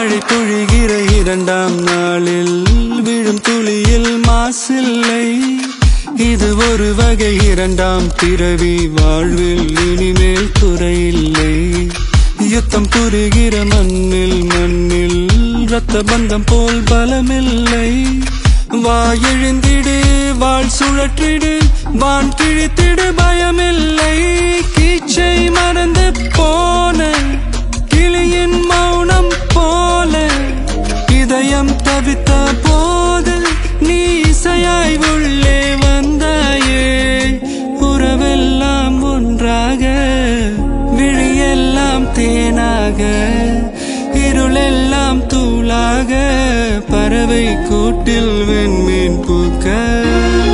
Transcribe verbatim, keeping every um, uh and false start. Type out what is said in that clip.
மழை பொழிகிற இரண்டாம் நாளில் விழும் துளியில் மாசில்லை. இது ஒரு வகை இரண்டாம் பிறவி, வாழ்வில் இனிமேல் குறையில்லை. யுத்தம் புரிகிற மண்ணில் மண்ணில் இரத்த பந்தம் போல் பலமில்லை. வா எழுந்திடு, வாழ் சுழற்றிடு, வான் கிழித்திடு, பயமில்லை. கீச்சை மறந்து போன கிளியின் மௌனம் போல இதயம் தவித்த போது நீ இசையாய் உள்ளே வந்தாயே. உறவெல்லாம் ஒன்றாக, விழியெல்லாம் தேனாக, இருளெல்லாம் தூளாக, பறவை கூட்டில் வெண்மீன் பூக்க.